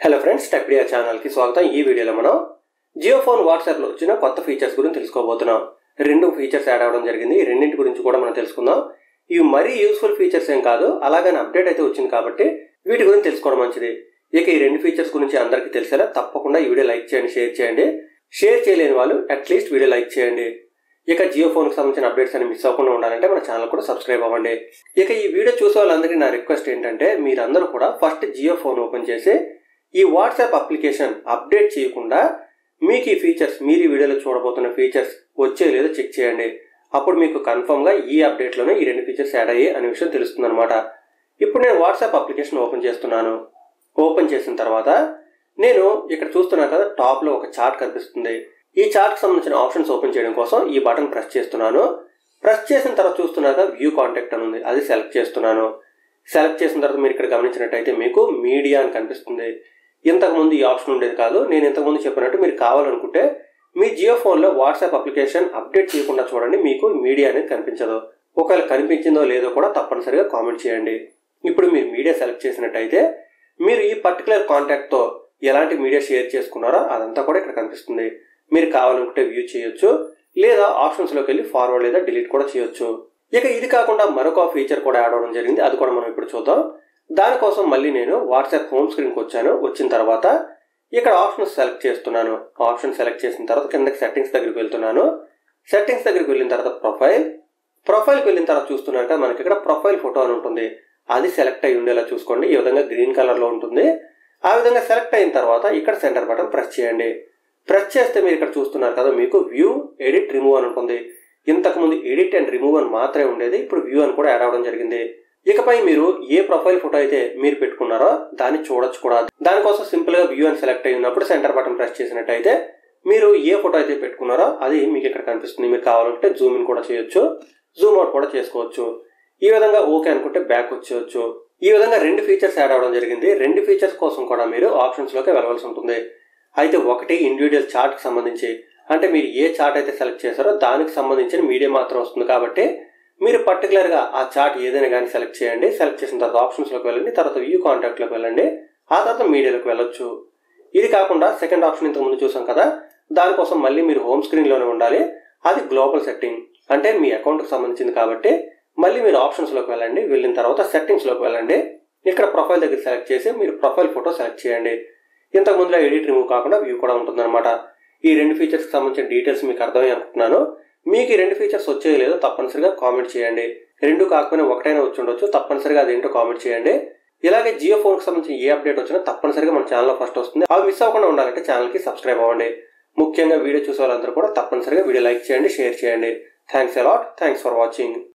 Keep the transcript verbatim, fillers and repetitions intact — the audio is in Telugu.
హలో ఫ్రెండ్స్, టెక్డియా ఛానల్ కి స్వాగతం. ఈ వీడియోలో మనం జియో ఫోన్ వాట్సాప్ లో వచ్చిన కొత్త ఫీచర్స్ గురించి తెలుసుకోబోతున్నాం. రెండు ఫీచర్స్ యాడ్ అవడం జరిగింది. ఈ రెండింటి గురించి కూడా మనం తెలుసుకుందాం. ఇవి మరీ యూస్ఫుల్ ఫీచర్స్ ఏం కాదు, అలాగని అప్డేట్ అయితే వచ్చింది కాబట్టి వీటి గురించి తెలుసుకోవడం మంచిది. ఇక ఈ రెండు ఫీచర్స్ గురించి అందరికీ తెలిసేలా తప్పకుండా ఈ వీడియో లైక్ చేయండి, షేర్ చేయండి. షేర్ చేయలేని వాళ్ళు అట్లీస్ట్ వీడియో లైక్ చేయండి. ఇక జియో ఫోన్ కి సంబంధించిన అప్డేట్స్ అని మిస్ అవ్వకుండా ఉండాలంటే మన ఛానల్ కూడా సబ్స్క్రైబ్ అవ్వండి. ఇక ఈ వీడియో చూసే వాళ్ళందరికీ నా రిక్వెస్ట్ ఏంటంటే, మీరందరూ కూడా ఫస్ట్ జియో ఫోన్ ఓపెన్ చేసి ఈ వాట్సాప్ అప్లికేషన్ అప్డేట్ చేయకుండా మీకు ఈ ఫీచర్స్, మీరు ఈ వీడియోలో చూడబోతున్న ఫీచర్స్ వచ్చే లేదో చెక్ చేయండి. అప్పుడు మీకు కన్ఫర్మ్గా ఈ అప్డేట్లోనే ఈ రెండు ఫీచర్స్ యాడ్ అయ్యాయి అనే విషయం తెలుస్తుంది అనమాట. ఇప్పుడు నేను వాట్సాప్ అప్లికేషన్ ఓపెన్ చేస్తున్నాను. ఓపెన్ చేసిన తర్వాత నేను ఇక్కడ చూస్తున్నాను కదా, టాప్లో ఒక చార్ట్ కనిపిస్తుంది. ఈ చార్ట్కి సంబంధించిన ఆప్షన్స్ ఓపెన్ చేయడం కోసం ఈ బటన్ ప్రెస్ చేస్తున్నాను. ప్రెస్ చేసిన తర్వాత చూస్తున్నాక వ్యూ కాంటాక్ట్ అని ఉంది, అది సెలెక్ట్ చేస్తున్నాను. సెలెక్ట్ చేసిన తర్వాత మీరు ఇక్కడ గమనించినట్టయితే మీకు మీడియా అని కనిపిస్తుంది. ఇంతకుముందు ఈ ఆప్షన్ ఉండేది కాదు. నేను ఇంతకుముందు చెప్పినట్టు మీరు కావాలనుకుంటే మీ జియో ఫోన్లో వాట్సాప్ అప్లికేషన్ అప్డేట్ చేయకుండా చూడండి, మీకు మీడియా అనేది కనిపించదు. ఒకవేళ కనిపించిందో లేదో కూడా తప్పనిసరిగా కామెంట్ చేయండి. ఇప్పుడు మీరు మీడియా సెలెక్ట్ చేసినట్టయితే మీరు ఈ పర్టికులర్ కాంటాక్ట్తో ఎలాంటి మీడియా షేర్ చేసుకున్నారో అదంతా కూడా ఇక్కడ కనిపిస్తుంది. మీరు కావాలనుకుంటే వ్యూ చేయొచ్చు, లేదా ఆప్షన్స్లోకి వెళ్ళి ఫార్వర్డ్ లేదా డిలీట్ కూడా చేయొచ్చు. ఇక ఇది కాకుండా మరొక ఫీచర్ కూడా యాడ్ అవ్వడం జరిగింది, అది కూడా మనం ఇప్పుడు చూద్దాం. దానికోసం మళ్ళీ నేను వాట్సాప్ హోమ్ స్క్రీన్కి వచ్చాను. వచ్చిన తర్వాత ఇక్కడ ఆప్షన్స్ సెలెక్ట్ చేస్తున్నాను. ఆప్షన్ సెలెక్ట్ చేసిన తర్వాత కిందకి సెట్టింగ్స్ దగ్గరికి వెళ్తున్నాను. సెట్టింగ్స్ దగ్గరికి వెళ్ళిన తర్వాత ప్రొఫైల్ ప్రొఫైల్కి వెళ్ళిన తర్వాత చూస్తున్నారు కదా, మనకి ఇక్కడ ప్రొఫైల్ ఫోటో అని ఉంటుంది. అది సెలెక్ట్ అయ్యి ఉండేలా చూసుకోండి. ఈ విధంగా గ్రీన్ కలర్లో ఉంటుంది. ఆ విధంగా సెలెక్ట్ అయిన తర్వాత ఇక్కడ సెంటర్ బటన్ ప్రెస్ చేయండి. ప్రెస్ చేస్తే మీరు ఇక్కడ చూస్తున్నారు కదా, మీకు వ్యూ, ఎడిట్, రిమూవ్ అని ఉంటుంది. ఇంతకుముందు ఎడిట్ అండ్ రిమూవ్ అని మాత్రమే ఉండేది, ఇప్పుడు వ్యూ అని కూడా యాడ్ అవ్వడం జరిగింది. ఇకపై మీరు ఏ ప్రొఫైల్ ఫోటో అయితే మీరు పెట్టుకున్నారో దాన్ని చూడొచ్చు కూడా. దానికోసం సింపుల్ గా వ్యూ అని సెలెక్ట్ అయి ఉన్నప్పుడు సెంటర్ బటన్ ప్రెస్ చేసినట్టయితే మీరు ఏ ఫోటో అయితే పెట్టుకున్నారో అది మీకు ఇక్కడ కనిపిస్తుంది. మీరు కావాలంటే జూమ్ ఇన్ కూడా చేయొచ్చు, జూమ్ అవుట్ కూడా చేసుకోవచ్చు. ఈ విధంగా ఓకే అనుకుంటే బ్యాక్ వచ్చేయచ్చు. ఈ విధంగా రెండు ఫీచర్స్ యాడ్ అవ్వడం జరిగింది. రెండు ఫీచర్స్ కోసం కూడా మీరు ఆప్షన్స్ లోకి వెళ్ళవలసి ఉంటుంది. అయితే ఒకటి ఇండివిజువల్ చార్ట్ కి సంబంధించి, అంటే మీరు ఏ చార్ట్ అయితే సెలెక్ట్ చేశారో దానికి సంబంధించిన మీడియా మాత్రం వస్తుంది. కాబట్టి మీరు పర్టికులర్ గా ఆ చార్ట్ ఏదైనా కానీ సెలెక్ట్ చేయండి. సెలెక్ట్ చేసిన తర్వాత ఆప్షన్స్ లోకి వెళ్ళండి, తర్వాత వ్యూ కాంటాక్ట్ లోకి వెళ్ళండి, ఆ తర్వాత మీడియాలోకి వెళ్ళొచ్చు. ఇది కాకుండా సెకండ్ ఆప్షన్ ఇంతకు ముందు చూసాం కదా, దానికోసం మళ్ళీ మీరు హోమ్ స్క్రీన్ లోనే ఉండాలి. అది గ్లోబల్ సెట్టింగ్, అంటే మీ అకౌంట్ కి సంబంధించింది. కాబట్టి మళ్ళీ మీరు ఆప్షన్స్ లోకి వెళ్ళండి. వెళ్ళిన తర్వాత సెట్టింగ్స్ లోకి వెళ్ళండి. ఇక్కడ ప్రొఫైల్ దగ్గర సెలెక్ట్ చేసి మీరు ప్రొఫైల్ ఫోటో సెలెక్ట్ చేయండి. ఇంతకు ముందులో ఎడిట్, రిమూవ్ కాకుండా వ్యూ కూడా ఉంటుందన్నమాట. ఈ రెండు ఫీచర్స్ కి సంబంధించిన డీటెయిల్స్ మీకు అర్థమై అనుకుంటున్నాను. మీకు ఈ రెండు ఫీచర్స్ వచ్చేది లేదో తప్పనిసరిగా కామెంట్ చేయండి. రెండు కాకపోయినా ఒకటైనా వచ్చి ఉండొచ్చు, తప్పనిసరిగా అదేంటో కామెంట్ చేయండి. ఇలాగే జియో ఫోన్ కి సంబంధించిన ఏ అప్డేట్ వచ్చినా తప్పనిసరిగా మన ఛానల్లో ఫస్ట్ వస్తుంది. అవి మిస్ అవ్వకుండా ఉండాలంటే ఛానల్ కి సబ్స్క్రైబ్ అవ్వండి. ముఖ్యంగా వీడియో చూసే వాళ్ళందరూ కూడా తప్పనిసరిగా వీడియో లైక్ చేయండి, షేర్ చేయండి. Thanks a lot. Thanks for watching.